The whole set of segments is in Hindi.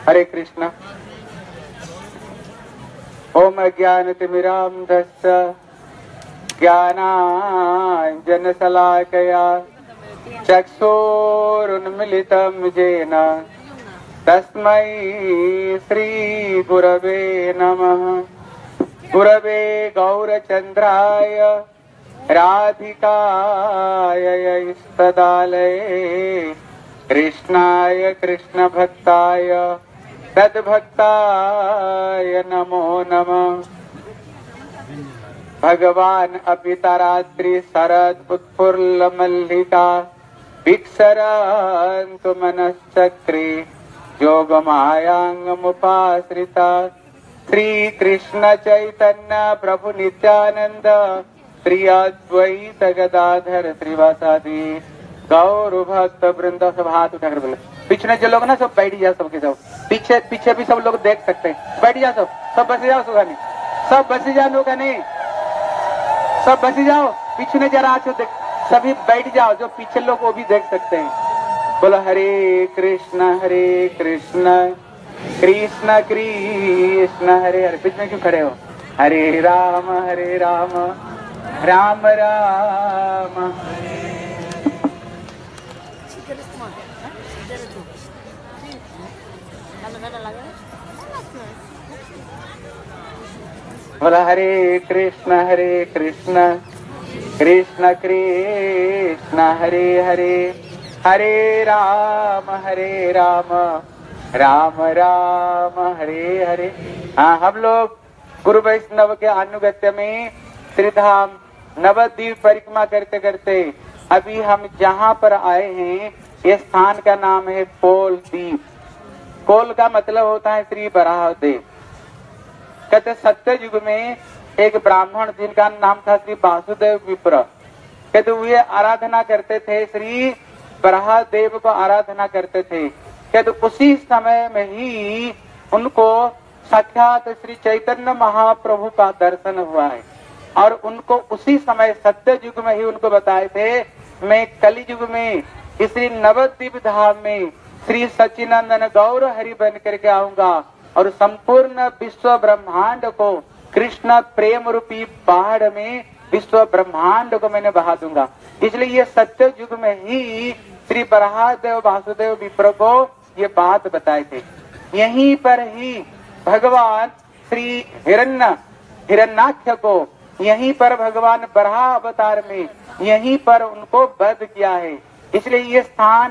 हरे कृष्ण। ओम अज्ञानतिमिरान्धस्य ज्ञानाञ्जनशलाकया चक्षुरुन्मिलितं येन तस्मै श्रीगुरवे नमः। गुरवे गौरचन्द्राय राधिकाय स्तदालये कृष्णाय कृष्णभक्ताय तद्भक्ताय नमो नमः। भगवान अपितरात्रि शरद उत्फुल्ल मल्लिका विक्षरन्तु मनश्चक्रे योगमायांगमुपाश्रिता। श्री कृष्ण चैतन्य प्रभु नित्यानंद श्री अद्वैत गदाधर श्रीवासादि गौर भक्त वृंद। सब हाथ उठाकर बोले। पिछले जो लोग ना सब बैठ जाओ, सबके सब पीछे पीछे भी सब लोग देख सकते हैं। बैठ जाओ, सब बस जाओ सुगानी, सब बस जाओ लोगानी, सब बस जाओ। पीछे जरा आचो देख, सभी बैठ जाओ, जो पीछे लोग वो भी देख सकते हैं। बोलो हरे कृष्ण कृष्ण कृष्ण हरे हरे। बीच में क्यों खड़े हो? हरे राम राम राम। बोला हरे कृष्ण कृष्ण कृष्ण हरे हरे, हरे राम राम राम हरे हरे। हाँ, हम लोग गुरु वैष्णव के अनुगत्य में श्रीधाम नवद्वीप परिक्रमा करते करते अभी हम जहाँ पर आए हैं, ये स्थान का नाम है कोल द्वीप। कोल का मतलब होता है श्री बराहदेव। कहते सत्य युग में एक ब्राह्मण जिनका नाम था श्री वासुदेव विप्र, कहते वे आराधना करते थे, श्री बराहदेव को आराधना करते थे। कहते उसी समय में ही उनको साक्षात श्री चैतन्य महाप्रभु का दर्शन हुआ है और उनको उसी समय सत्य युग में ही उनको बताए थे, मैं कलि युग में श्री नवद्वीप धाम में श्री सच्चिदानंद गौर हरि बन करके आऊंगा और संपूर्ण विश्व ब्रह्मांड को कृष्ण प्रेम रूपी पहाड़ में विश्व ब्रह्मांड को मैंने बहा दूंगा। इसलिए ये सत्य युग में ही श्री बराहदेव वासुदेव विप्र को ये बात बताए थे। यहीं पर ही भगवान श्री हिरण्याक्ष को यहीं पर भगवान बराह अवतार में यहीं पर उनको वध किया है। इसलिए ये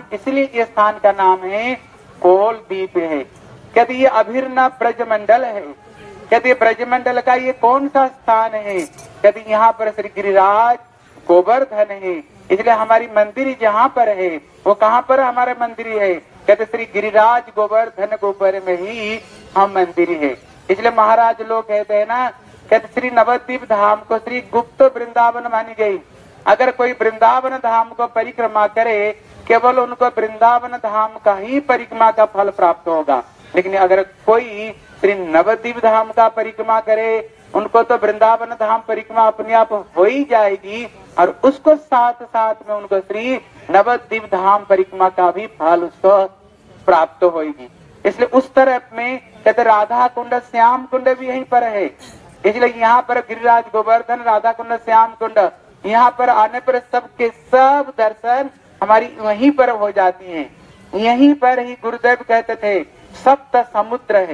स्थान का नाम है कोल द्वीप है। कहते ये अभिन्न ब्रजमंडल है। कहते ब्रजमंडल का ये कौन सा स्थान है? कहते यहाँ पर श्री गिरिराज गोवर्धन है। इसलिए हमारी मंदिर जहाँ पर है वो कहाँ पर हमारा मंदिर है? कहते श्री गिरिराज गोवर्धन गोबर में ही हम मंदिर है। इसलिए महाराज लोग कहते हैं ना, कहते श्री नवद्वीप धाम को श्री गुप्त वृंदावन मानी गई। अगर कोई वृंदावन धाम को परिक्रमा करे, केवल उनको वृंदावन धाम का ही परिक्रमा का फल प्राप्त होगा। लेकिन अगर कोई श्री नवद्वीप धाम का परिक्रमा करे, उनको तो वृंदावन धाम परिक्रमा अपने आप हो ही जाएगी और उसको साथ साथ में उनको श्री नवद्वीप धाम परिक्रमा का भी फल उसको प्राप्त होगी। इसलिए उस तरफ में कहते राधा कुंड श्याम कुंड भी यहीं पर है। इसलिए यहाँ पर गिरिराज गोवर्धन राधा कुंड श्याम कुंड, यहाँ पर आने पर सबके सब दर्शन हमारी वहीं पर हो जाती हैं। यहीं पर ही गुरुदेव कहते थे सप्त समुद्र है।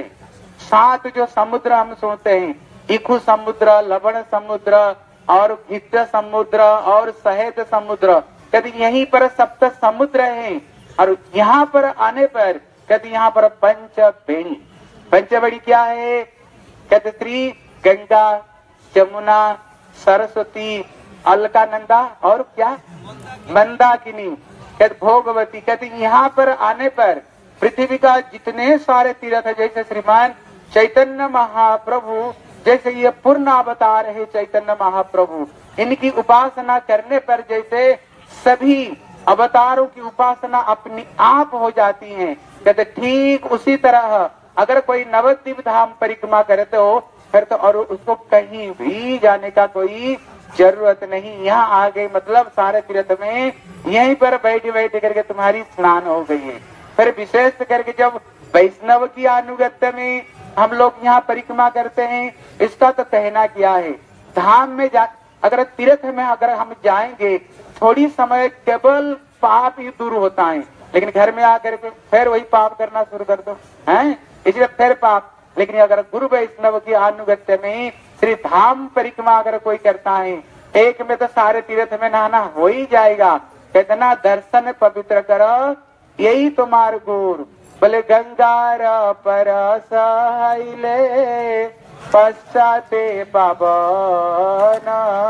7 जो समुद्र हम सुनते हैं, इखु समुद्र, लवण समुद्र और घित समुद्र और सहेद समुद्र, कहते यहीं पर सप्त समुद्र है। और यहाँ पर आने पर कहते यहाँ पर पंचवेणी। पंचवेणी क्या है? कहते श्री गंगा, जमुना, सरस्वती, अलकानंदा और क्या मंदाकिनी, कहते भोगवती। कहते यहाँ पर आने पर पृथ्वी का जितने सारे तीर्थ है, जैसे श्रीमान चैतन्य महाप्रभु, जैसे ये पूर्ण अवतार है चैतन्य महाप्रभु, इनकी उपासना करने पर जैसे सभी अवतारों की उपासना अपनी आप हो जाती है, कहते ठीक उसी तरह अगर कोई नवद्वीप धाम परिक्रमा करते हो फिर तो और उसको कहीं भी जाने का कोई जरूरत नहीं। यहाँ आ गई मतलब सारे तीर्थ में यहीं पर बैठ बैठ करके तुम्हारी स्नान हो गई है। फिर विशेष करके जब वैष्णव की अनुगत्य में हम लोग यहाँ परिक्रमा करते हैं। इसका तो कहना क्या है, धाम में अगर तीर्थ में अगर हम जाएंगे थोड़ी समय केवल पाप ही दूर होता है, लेकिन घर में आकर के फिर वही पाप करना शुरू कर दो हैं, इसलिए फिर पाप। लेकिन अगर गुरु वैष्णव की अनुगत्य में श्री धाम परिक्रमा अगर कोई करता है, एक में तो सारे तीर्थ में नहाना हो ही जाएगा। कितना दर्शन पवित्र करो यही तुम्हार गुरु। बोले गंगार पर सहले पश्चाते पावन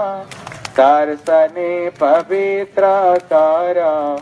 दर्शने पवित्र कर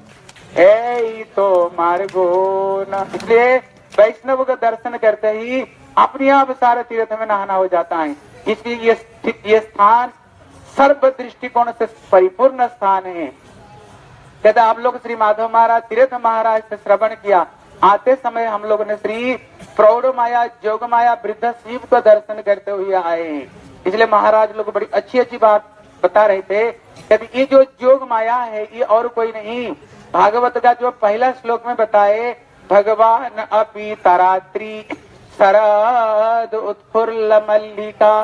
यही तो मार्गो न। इसलिए वैष्णव का दर्शन करते ही अपने आप सारे तीर्थ में नहाना हो जाता है। इसलिए ये स्थान सर्व दृष्टिकोण से परिपूर्ण स्थान है। कहते आप लोग श्री माधव महाराज तीर्थ महाराज से श्रवण किया, आते समय हम लोगों ने श्री प्रौढ़ माया जोग माया वृद्ध शिव का दर्शन करते हुए आए। इसलिए महाराज लोग बड़ी अच्छी अच्छी बात बता रहे थे। कहते ये जो जोग माया है ये और कोई नहीं, भागवत का जो पहला श्लोक में बताए, भगवान अपि तरात्री शरद उत्फुल्ल मल्लिका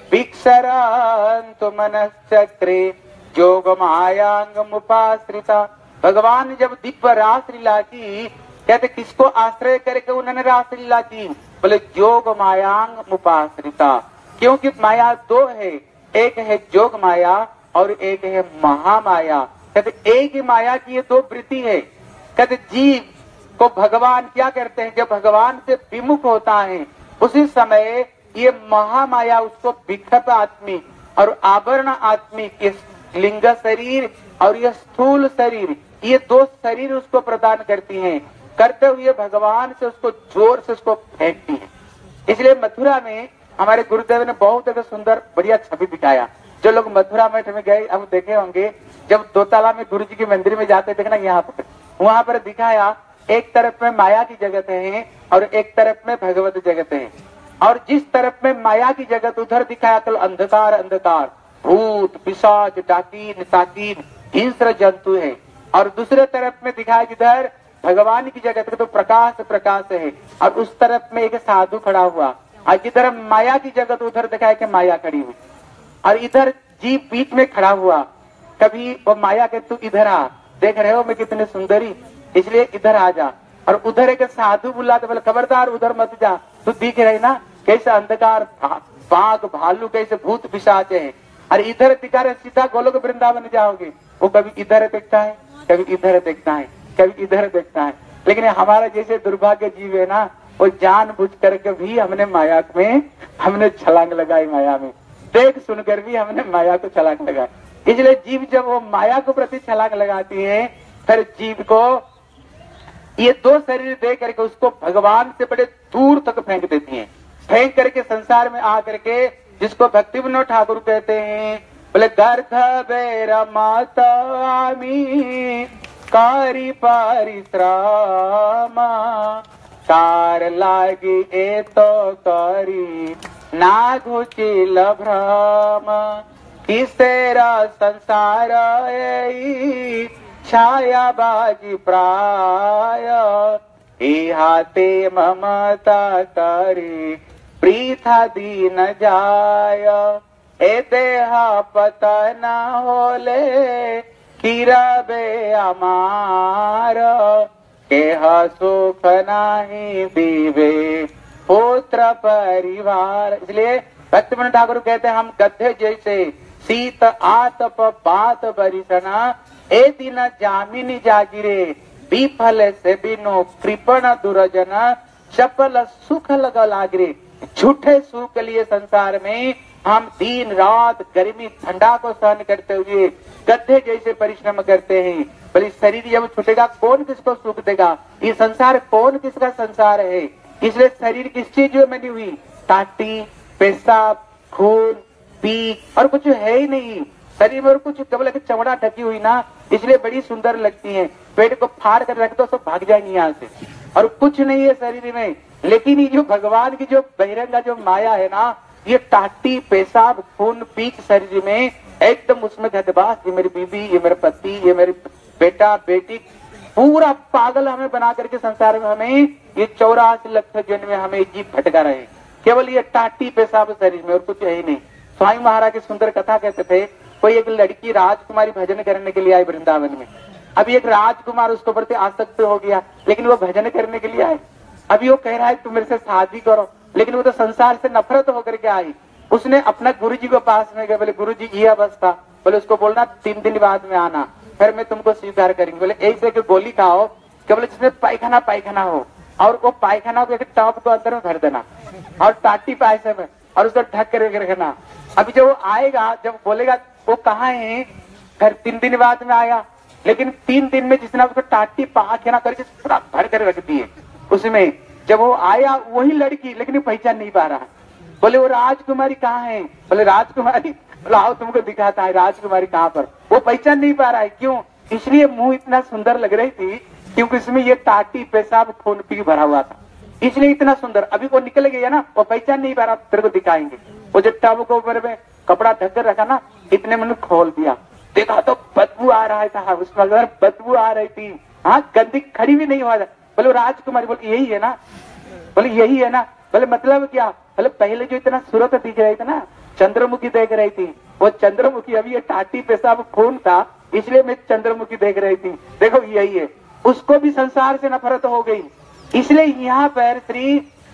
विक्षरन्तु मनश्चक्रे जोग मायांगमुपाश्रिता। भगवान जब दिव्य रासलीला की, कहते किसको आश्रय करके उन्होंने रासलीला की, बोले जोग मायांग मुपाश्रिता। क्योंकि माया दो है, एक है जोग माया और एक है महामाया। कहते एक ही माया की ये दो वृत्ति है। कहते जीव को भगवान क्या करते हैं, जब भगवान से विमुख होता है उसी समय ये महामाया उसको विक्षेप आत्मिक और आवरण आत्मिक, ये लिंग शरीर और ये स्थूल शरीर, ये दो शरीर उसको प्रदान करती हैं। करते हुए भगवान से उसको जोर से उसको फेंकती है। इसलिए मथुरा में हमारे गुरुदेव ने बहुत एक सुंदर बढ़िया छवि दिखाया। जो लोग मथुरा मठ में गए अब देखे होंगे, जब दो ताला में गुरु जी के मंदिर में जाते देखना, यहाँ पर वहां पर दिखाया एक तरफ में माया की जगत है और एक तरफ में भगवत जगत है। और जिस तरफ में माया की जगत उधर दिखाया तो अंधकार अंधकार, भूत पिशाच डाकीन साकीन हिंस्र जंतु है। और दूसरे तरफ में दिखाया जिधर भगवान की जगत तो प्रकाश प्रकाश है। और उस तरफ में एक साधु खड़ा हुआ, और जिधर माया की जगत उधर दिखाया कि माया खड़ी हुई, और इधर जीव बीच में खड़ा हुआ। कभी वो माया के तू इधर आ, देख रहे हो मैं कितनी सुंदरी, इसलिए इधर आ जा। और उधर एक साधु बुलाते, बोले खबरदार उधर मत जा, तू दिख रही ना कैसे अंधकार बाघ भालू कैसे भूत पिशाच है। और इधर दिखा रहे सीधा गोलोक वृंदावन जाओगे। वो कभी इधर देखता है, कभी इधर देखता है, कभी इधर देखता है। लेकिन हमारा जैसे दुर्भाग्य जीव है ना, वो जानबूझ करके भी हमने माया में हमने छलांग लगाई, माया में देख सुनकर भी हमने माया को छलांग लगाई। इसलिए जीव जब वो माया को प्रति छलांग लगाती है, फिर जीव को ये दो शरीर दे करके उसको भगवान से बड़े दूर तक फेंक देती है। फेंक करके संसार में आ करके, जिसको भक्ति विनोद ठाकुर कहते हैं, बोले गर्भ बेर मातामी कारी परिश्रम कार लागी ए तो करी ना घुचिल भ्रम किसेरा संसार छाया बाजी प्राय हाथे ममता करी प्रीथा दीन जाय ए देहा पतन होले किरबे अमार केह सुख नाही दीवे पुत्र परिवार। इसलिए भक्तिविनोद ठाकुर कहते हैं हम गधे जैसे शीत आतप बात बरिसना ए दिन जामिनी जागिरे विफल से बिनो कृपण दुर्जन चपल सुख लग लागरे। झूठे सुख के लिए संसार में हम दिन रात गर्मी ठंडा को सहन करते हुए गधे जैसे परिश्रम करते हैं। भले शरीर जब छूटेगा कौन किसको सुख देगा, ये संसार कौन किसका संसार है। इसलिए शरीर किस चीज में बनी हुई, टाटी पेशाब खून पी और कुछ है ही नहीं शरीर में, और कुछ केवल एक चमड़ा ढकी हुई ना, इसलिए बड़ी सुंदर लगती है। पेट को फाड़ कर रख दो सब भाग जाएंगे यहाँ से, और कुछ नहीं है शरीर में। लेकिन ये जो भगवान की जो बहिरंगा जो माया है ना, ये टाटी पेशाब खून पीक शरीर में एकदम उसमें घटबास, ये मेरी बीवी, ये मेरे पति, ये मेरे बेटा बेटी, पूरा पागल हमें बना करके संसार में हमें ये 84 लाख जन्म में हमें जीव भटका रहे, केवल ये टाटी पेशाब शरीर में और कुछ है ही नहीं। स्वामी महाराज की सुंदर कथा कहते थे, कोई एक लड़की राजकुमारी भजन करने के लिए आई वृंदावन में। अभी एक राजकुमार उसके प्रति आसक्त हो गया, लेकिन वो भजन करने के लिए आए। अभी वो कह रहा है तुम मेरे से शादी करो, लेकिन वो तो संसार से नफरत होकर के आई। उसने अपना गुरुजी के पास में गए, बोले गुरुजी ये अवस्था, बोले उसको बोलना 3 दिन बाद में आना, फिर मैं तुमको स्वीकार करेंगे। बोले ऐसे की गोली खाओ केवल जिसमें पायखाना हो, और वो पायखाना को एक टॉप को अंदर में भर देना और टाटी पैसे में, और उसको ढक कर रखना। अभी जब वो आएगा, जब बोलेगा वो कहाँ है, फिर 3 दिन बाद में आया, लेकिन 3 दिन में जिसने उसको टाटी पायखाना करके पूरा भर कर रख दिए उसमें। जब वो आया वही लड़की, लेकिन पहचान नहीं पा रहा। बोले वो राजकुमारी कहाँ है, बोले राजकुमारी, आओ तुमको दिखाता है राजकुमारी कहाँ पर। वो पहचान नहीं पा रहा है, क्यों? इसलिए मुंह इतना सुंदर लग रही थी क्योंकि इसमें ये टाटी पेशाब खून पी भरा हुआ था, इसलिए इतना सुंदर। अभी वो निकल गया ना, वो पहचान नहीं पा रहा, तेरे को दिखाएंगे। वो जो टब को ऊपर में कपड़ा ढक कर रखा ना, इतने मैंने खोल दिया, देखा तो बदबू आ रहा था, उसमें अगर बदबू आ रही थी, हाँ गंदी खड़ी भी नहीं हुआ। बोले राजकुमारी, बोले यही है ना, बोले यही है ना। बोले मतलब क्या? बोले पहले जो इतना सूरत दिख रही थी ना, चंद्रमुखी देख रही थी, वो चंद्रमुखी अभी ये टाटी पेशाब खून था, इसलिए मैं चंद्रमुखी देख रही थी, देखो यही है। उसको भी संसार से नफरत हो गई। इसलिए यहाँ पर श्री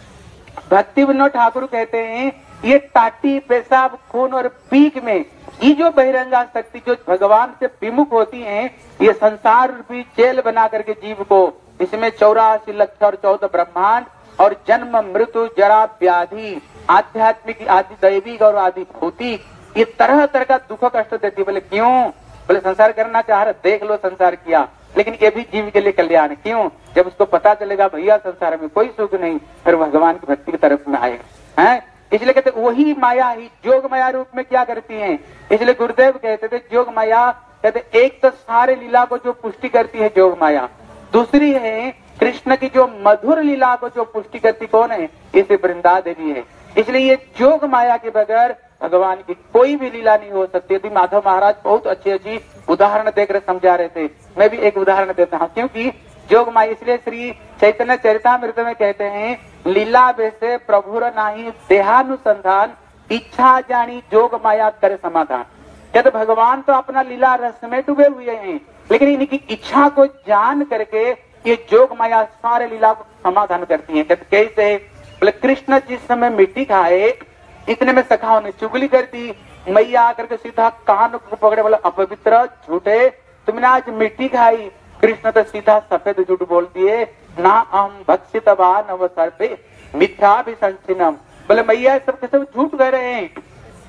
भक्ति विनोद ठाकुर कहते हैं, ये टाटी पेशाब खून और पीक में ये जो बहिरंगा शक्ति जो भगवान से विमुख होती हैं, ये संसार रूपी जेल बना करके जीव को, इसमें 84 लाख और 14 ब्रह्मांड और जन्म मृत्यु जरा व्याधि आध्यात्मिक आदि दैविक और आदि भौतिक ये तरह तरह का दुख कष्ट देती। बोले क्यों? बोले संसार करना चाह रहे, देख लो संसार किया, लेकिन ये भी जीव के लिए कल्याण। क्यों? जब उसको पता चलेगा भैया संसार में कोई सुख नहीं, फिर भगवान की भक्ति की तरफ में आएगा। है इसलिए कहते वही माया ही जोग माया रूप में क्या करती है। इसलिए गुरुदेव कहते थे जोग माया, कहते एक तो सारे लीला को जो पुष्टि करती है जोग माया, दूसरी है कृष्ण की जो मधुर लीला को जो पुष्टि करती कौन है, इसे वृंदा देवी है। इसलिए ये जोग माया के बगैर भगवान की कोई भी लीला नहीं हो सकती। यदि माधव महाराज बहुत अच्छी उदाहरण देकर समझा रहे थे, मैं भी एक उदाहरण देता हूँ, क्योंकि जोग माया, इसलिए श्री चैतन्य चरितामृत में कहते हैं, लीला वैसे प्रभुर नाही देहानुसंधान, इच्छा जानी जोग माया करे समाधान। कहते भगवान तो अपना लीला रस में डूबे हुए हैं, लेकिन इनकी इच्छा को जान करके ये जोग माया सारे लीला को समाधान करती है। कहते कैसे? बोले कृष्ण जिस समय मिट्टी खाए, इतने में सखाओं ने चुगली कर दी, मैया आकर के सीधा कान को पकड़े, बोला अपवित्र झूठे, तुमने आज मिट्टी खाई। कृष्ण तो सीधा सफेद झूठ बोल दिए, ना हम भक्षितवान अवसर्पे मिथ्या भी संचिनम। बोले मैया सब के सब झूठ कह रहे हैं।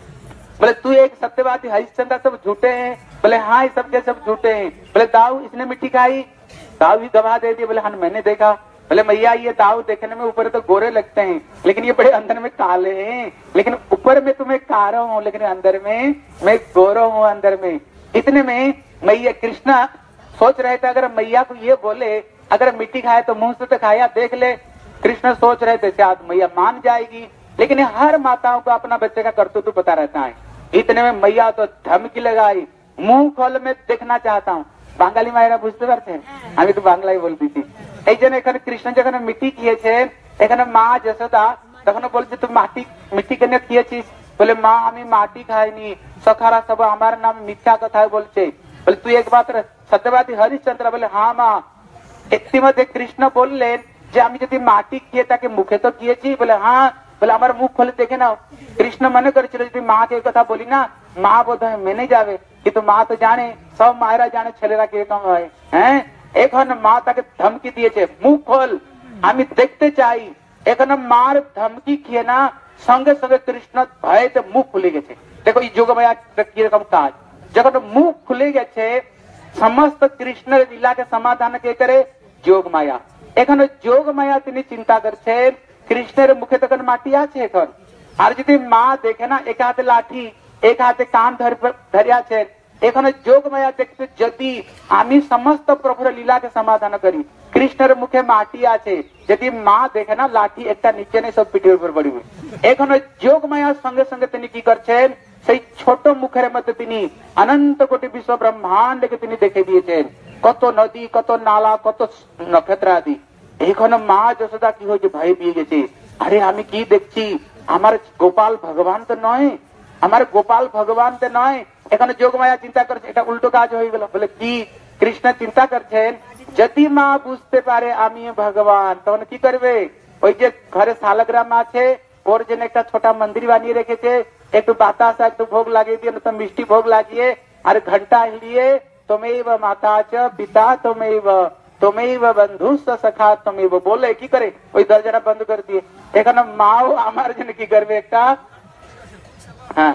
बोले तू एक सत्यवादी हरिश्चंद्र सब झूठे हैं। बोले हाँ ये सब के सब झूठे हैं। बोले दाऊ इसने मिट्टी खाई, दाऊ ही गवाह दे दिए। बोले हाँ मैंने देखा। बोले मैया ये दाऊ देखने में ऊपर तो गोरे लगते हैं, लेकिन ये बड़े अंदर में काले हैं, लेकिन ऊपर में तुम्हें कारा हूँ, लेकिन अंदर में मैं गोरा हूँ अंदर में। इतने में मैया कृष्णा सोच रहे थे अगर मैया को ये बोले अगर मिट्टी खाए तो मुंह से तो खाया देख ले। कृष्ण सोच रहे थे शायद मैया मान जाएगी, लेकिन हर माताओं को अपना बच्चे का कर्तव्य पता रहता है। इतने में मैया तो धमकी लगाई, मुंह खोल में देखना चाहता हूँ। बांगाली मायरा बुझते पारते আমি তো বাংলায় বলতেছি। এই জন্য এখানে কৃষ্ণ যখন মিটি খেয়েছে, এখানে মা যশোদা তখন বলছে তুই মিটি কেন খেয়েছিস? বলে মা আমি মাটি খাইনি, সখারা সব আমার নাম মিথ্যা কথাই বলছে। বলে তুই একমাত্র সত্যবাদী হরিশ্চন্দ্র? বলে হ্যাঁ মা। ইতিমধ্যে কৃষ্ণ বললেন যে আমি যদি মাটি খেয়ে তাকে মুখে তো খেয়েছি। বলে হ্যাঁ। বলে আমার মুখ খুলে দেখে নাও। কৃষ্ণ মনে করেছিল যদি মাকে কথা বলি না মা বোধ হয় মেনে যাবে, কিন্তু মা তো জানে, সব মায়েরা জানে ছেলেরা কিরকম হয়। হ্যাঁ এখন মা তাকে ধমকি দিয়েছে মুখ খোল আমি দেখতে চাই। এখন মার ধমকি খেয়ে না সঙ্গে সঙ্গে কৃষ্ণ ভয়েতে মুখ খুলে গেছে। দেখো এই যোগমায়া কিরকম কাজ, যখন মুখ খুলে গেছে সমস্ত কৃষ্ণের লীলাকে সমাধান কে করে? যোগ মায়া। এখন যোগ মায়া তিনি চিন্তা করছেন কৃষ্ণের মুখে তখন মাটি আছে এখন, আর যদি মা দেখে না এক হাতে লাঠি এক হাতে কান ধরে আছেন, এখানে যোগ মায়া দেখতে যদি আমি সমস্ত প্রভুর লীলাকে সমাধান করি, কৃষ্ণের মুখে মাটি আছে, যদি মা দেখে না লাঠি একটা নিচে নেই সব পিঠের উপর পড়বে। এখানে যোগ মায়ার সঙ্গে সঙ্গে তিনি কি করছেন, সেই ছোট মুখের মধ্যে তিনি অনন্ত কোটি বিশ্ব ব্রহ্মাণ্ডকে তিনি দেখে দিয়েছেন। কত নদী, কত নালা, কত নক্ষত্র আদি। এখন মা যশোদা কি হয়েছে, ভয় পেয়ে গেছে। আরে আমি কি দেখছি, আমার গোপাল ভগবান তো নয়, আমার গোপাল ভগবান তো নয়। এখানে যোগমায়া চিন্তা করছে, এটা উল্টো কাজ হয়ে গেল। বলে কি, কৃষ্ণ চিন্তা করছেন যদি মা বুঝতে পারে আমি ভগবান, তখন কি করবে? ওই যে ঘরে শালগ্রাম আছে, ওর জন্য একটা ছোটা মন্দির বানিয়ে রেখেছে, একটু বাতাসা একটু ভোগ লাগিয়ে দিয়ে, তো মিষ্টি ভোগ লাগিয়ে আর ঘন্টা হিলিয়ে তোমেব মাতা চ পিতা তোমেব তোমেব বন্ধু সখা তোমেব বলে কি করে ওই দরজাটা বন্ধ করে দিয়ে। এখানে মাও আমার জন্য কি করবে একটা, হ্যাঁ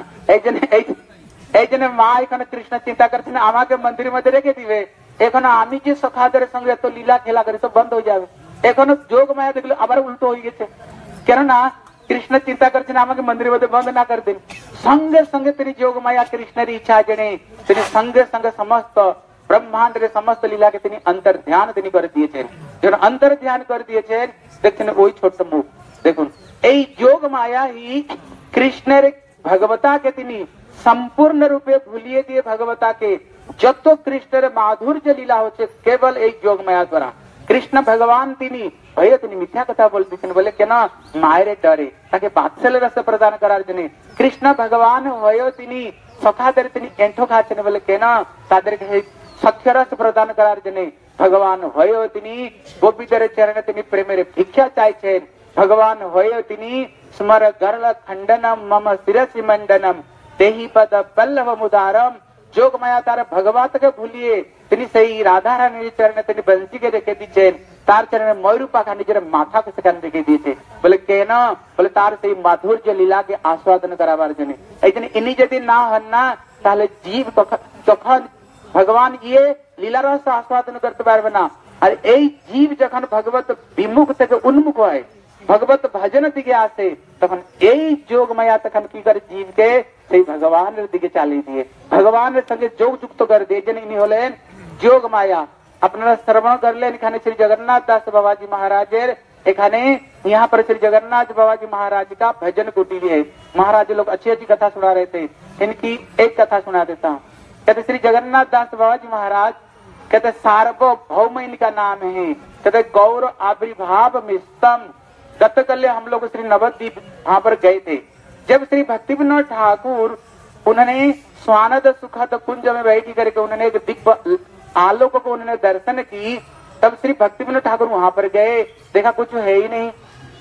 এই জন্য মা এখানে কৃষ্ণ চিন্তা করছেন আমাকে মন্দিরের মধ্যে রেখে দিবে। এখন আমি যে সখাদের সঙ্গে এত লীলা খেলা করি সব বন্ধ হয়ে যাবে। এখনো যোগ মায়া দেখলো আবার উল্টো হয়ে গেছে, কেননা কৃষ্ণ চিন্তা করছেন আমাকে মন্দিরের মধ্যে বন্ধ না করে দিন। সঙ্গে সঙ্গে তিনি যোগ মায়া কৃষ্ণের ইচ্ছা জেনে তিনি সঙ্গে সঙ্গে সমস্ত ব্রহ্মাণ্ডের সমস্ত লীলাকে তিনি অন্তর ধ্যান তিনি করে দিয়েছেন। যখন অন্তর ধ্যান করে দিয়েছেন, দেখছেন ওই ছোট্ট মুখ দেখুন, এই যোগ মায়া হি কৃষ্ণের ভগবতাকে তিনি সম্পূর্ণ রূপে ভুলিয়ে দিয়ে ভগবতাকে যত কৃষ্ণের মাধুর্য লীলা হচ্ছে কেবল এই যোগ মায়া দ্বারা। কৃষ্ণ ভগবান তিনি হয়ে তিনি মিথ্যা কথা বলতেছেন, বলে কেন? মায়ের ডরে, তাকে বাৎসল্য রস প্রদান করার জন্য। কৃষ্ণ ভগবান হয়েও তিনি সখাদের তিনি এঁঠো খাচ্ছেন, বলে কেন? তাদেরকে সখ্যরস প্রদান করার জন্য। ভগবান হয়েও তিনি গোপীদের চরণে তিনি প্রেমের ভিক্ষা চাইছেন। ভগবান হয়েও তিনি স্মর গরল খণ্ডনম মম শিরসি মণ্ডনম তেহি পদ পল্লব মুদারম। যোগ মায়া তার ভগবতকে ভুলিয়ে তিনি সেই রাধা রানীর চরণে তিনি বংশীকে রেখে দিচ্ছেন, তার চরণে ময়ূর পাখা নিজের মাথাকে সেখানে রেখে দিয়েছে। বলে কেন? বলে তার সেই মাধুর্য লীলাকে আস্বাদন করাবার জন্য। এই জন্য ইনি যদি না হন না, তাহলে জীব তখন ভগবান গিয়ে লীলারস আস্বাদন করতে পারবে না। আর এই জীব যখন ভগবত বিমুখ থেকে উন্মুখ হয়, ভগবত ভজন দিকে আসে, তখন এই যোগ মায়া তখন কি করে জীবকে সেই ভগবানের দিকে চালিয়ে দিয়ে ভগবানের সঙ্গে যোগ যুক্ত করে দিয়ে। যেন ইনি হলেন যোগ মায়া। আপনারা শ্রবণ করলেন এখানে শ্রী जगन्नाथ दास बाबाजी महाराजेर এখানে यहाँ पर श्री जगन्नाथ बाबाजी महाराज का भजन कुटीर है। महाराज लोग अच्छी अच्छी कथा सुना रहे थे, इनकी एक कथा सुना देता हूँ। कहते श्री जगन्नाथ दास बाबाजी महाराज कहते सार्वभौम इनका नाम है। कहते गौर आविर्भाव मिस्तम। गतकल्य हम लोग श्री नवद्वीप वहां पर गए थे। जब श्री भक्ति विनोद ठाकुर उन्होंने स्वानंद सुखद कुंज में बैठ करके उन्होंने एक दिव्य आलोक को उन्होंने दर्शन की, तब श्री भक्ति विनोद ठाकुर वहां पर गए, देखा कुछ है ही नहीं।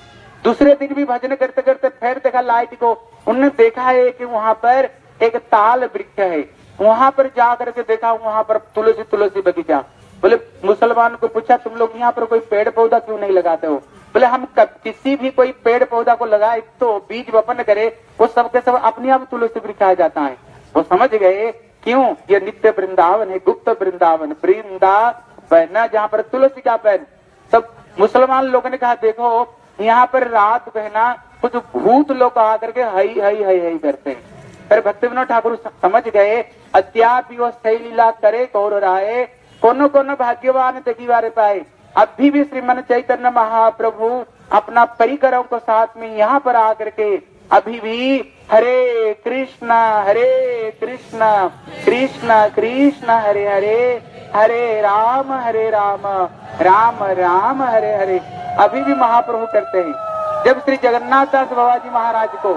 दूसरे दिन भी भजन करते करते फिर देखा लाइट को, उन्होंने देखा है कि वहां पर एक ताल वृक्ष है। वहां पर जा करके देखा वहां पर तुलसी तुलसी बगीचा। बोले मुसलमान को पूछा तुम लोग यहाँ पर कोई पेड़ पौधा क्यों नहीं लगाते हो? बोले हम किसी भी कोई पेड़ पौधा को लगाए तो बीज वपन करे, वो सबके सब अपने आप तुलसी वृक्ष आ जाता है। वो समझ गए क्यों? ये नित्य वृंदावन है, गुप्त वृंदावन, वृंदावन जहाँ पर तुलसी का पेड़। सब मुसलमान लोगों ने कहा देखो यहाँ पर रात बहना कुछ भूत लोग आकर के हई हई हई हई करते हैं। फिर भक्ति विनोद ठाकुर समझ गए अत्यापि वो सही लीला करे कौर राय, कोनो कोनो भाग्यवान देखी बारे पाए। अभी भी श्रीमन चैतन्य महाप्रभु अपना परिकरों को साथ में यहाँ पर आकर के अभी भी हरे कृष्ण कृष्ण कृष्ण हरे हरे, हरे राम राम राम हरे हरे अभी भी महाप्रभु करते हैं। जब श्री जगन्नाथ दास बाबाजी महाराज को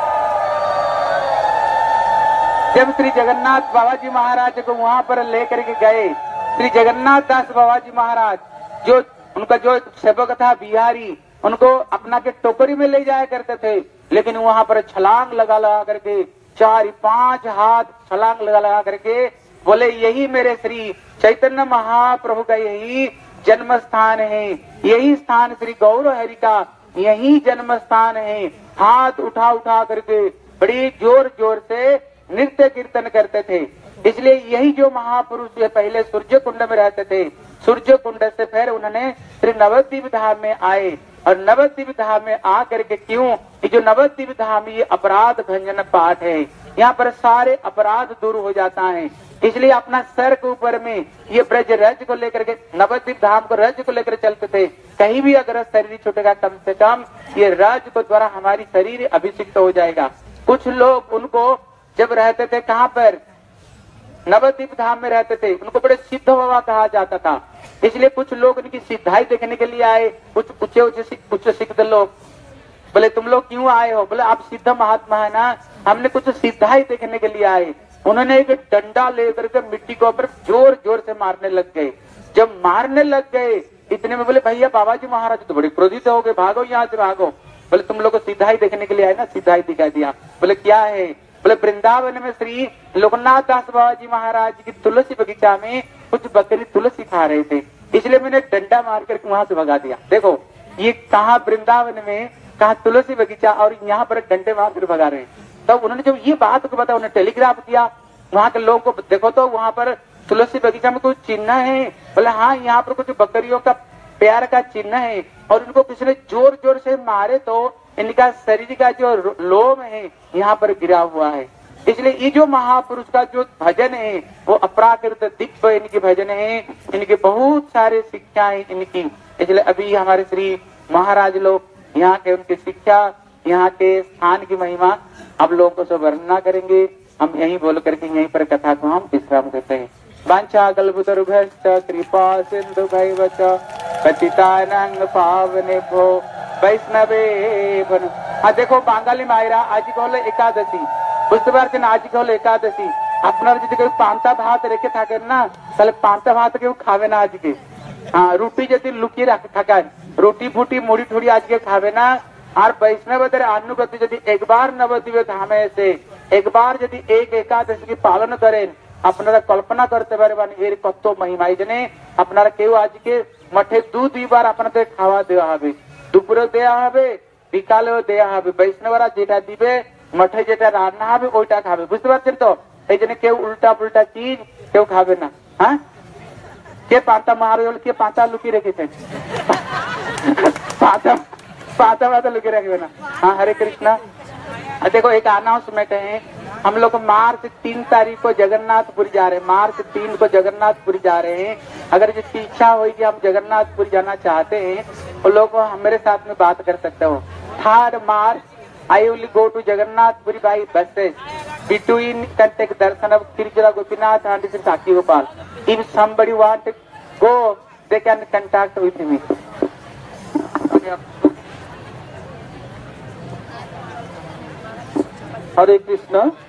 वहां पर लेकर के गए, श्री जगन्नाथ दास बाबाजी महाराज जो उनका जो सेवक था बिहारी, उनको अपना के टोकरी में ले जाया करते थे, लेकिन वहां पर छलांग लगा करके 4-5 हाथ छलांग लगा करके बोले यही मेरे श्री चैतन्य महाप्रभु का यही जन्म स्थान है, यही स्थान श्री गौर हरि का यही जन्म स्थान है। हाथ उठा करके बड़ी जोर जोर से नृत्य कीर्तन करते थे। इसलिए यही जो महापुरुष है पहले सूर्य कुंड में रहते थे, सूर्य कुंड से फिर उन्होंने श्री नवद्वीप धाम में आए, और नवद्वीप धाम में आकर के क्यों ये जो नवद्वीप धाम ये अपराध भंजन पाठ है, यहाँ पर सारे अपराध दूर हो जाता है। इसलिए अपना सर के ऊपर में ये ब्रज रज को लेकर के नवद्वीप धाम को रज को लेकर चलते थे। कहीं भी अगर शरीर छूटेगा कम से कम ये रज को द्वारा हमारी शरीर अभिषिक्त हो जाएगा। कुछ लोग उनको जब रहते थे कहाँ पर नवद्वीप धाम में रहते थे, उनको बड़े सिद्ध बाबा कहा जाता था। इसलिए कुछ लोग उनकी सिद्धाई देखने के लिए आए, कुछ उच्च सिद्ध लोग। बोले तुम लोग क्यों आए हो? बोले आप सिद्ध महात्मा है ना, हमने कुछ सिद्धाई देखने के लिए आए। उन्होंने एक डंडा लेकर के मिट्टी के ऊपर जोर जोर से मारने लग गए। जब मारने लग गए इतने में बोले भैया बाबा जी महाराज तो बड़े क्रोधित हो गए, भागो यहाँ से भागो। बोले तुम लोग को सिद्धाई देखने के लिए आए ना, सिद्धाई दिखा दिया। बोले क्या है? बोले वृंदावन में श्री लोकनाथ दास बाबा जी महाराज की तुलसी बगीचा में कुछ बकरी तुलसी खा रहे थे, इसलिए मैंने डंडा मार करके वहां से भगा दिया। देखो ये कहाँ वृंदावन में, कहा तुलसी बगीचा, और यहाँ पर डंडे मार कर भगा रहे हैं। तब उन्होंने जब ये बात को बताया, उन्होंने टेलीग्राफ किया वहां के लोगों को, देखो तो वहां पर तुलसी बगीचा में कुछ चिन्ह है। बोले हाँ यहाँ पर कुछ बकरियों का प्यार का चिन्ह है, और उनको किसी ने जोर जोर से मारे तो इनका शरीर का जो लोम है यहाँ पर गिरा हुआ है। इसलिए ये जो महापुरुष का जो भजन है वो अपराकृत दिव्य इनकी भजन है, इनके बहुत सारे शिक्षाएं इनकी। इसलिए अभी हमारे श्री महाराज लोग यहाँ के उनकी शिक्षा, यहाँ के स्थान की महिमा आप लोगों को सब वर्णना करेंगे। हम यहीं बोल करके यहीं पर कथा को हम विश्राम करते हैं। वांछा कल्पतरुभ्यश्च कृपा सिन्धुभैव च पतितानां पावनेभ्यो वैष्णवेभ्यो। हाँ देखो बांगाली मायरा आज के হলো একাদশী, বুঝতে পারছেন? আজ के হলো একাদশী। আপনারা যদি কেউ পান্তা ভাত রেখে থাকেন না, তাহলে পান্তা ভাত কেউ খাবে না আজকে। হ্যাঁ রুটি যদি লুকিয়ে রাখে থাকেন, রুটি ফুটি মুড়ি ঠুড়ি আজকে খাবে না। আর বৈষ্ণবদের আনুগত্য যদি একবার নবদ্বীপ ধামে এসে একবার যদি এক একাদশী কি পালন করেন, আপনারা কল্পনা করতে পারবেন এর কত মহিমা। এই জন্য আপনারা কেউ আজকে মঠে দুইবার আপনাদের খাওয়া দেওয়া হবে, দুপুরেও দেওয়া হবে, বিকালেও দেওয়া হবে। বৈষ্ণবরা যেটা দিবে মঠে যেটা রান্না হবে ওইটা খাবে, বুঝতে পারছেন তো? এই জন্য কেউ উল্টা পুল্টা চিজ কেউ খাবে না। হ্যাঁ কে পান্তা মারে, কে পান্তা লুকিয়ে রেখেছেন? पाता लुके रखे ना। हाँ हरे कृष्णा। देखो एक अनाउंसमेंट है, हम लोग मार्च 3 तारीख को जगन्नाथपुरी जा रहे हैं। मार्च 3 को जगन्नाथपुरी जा रहे हैं। अगर जिसकी इच्छा होगी कि हम जगन्नाथपुरी जाना चाहते हैं वो लोग मेरे साथ में बात कर सकते हो। 3rd March I will go to Jagannathpuri by buses between Kantek Darshan of Kirjura Gopinath and Saki Gopal. If somebody want to go, they can contact with me. Hare Krishna.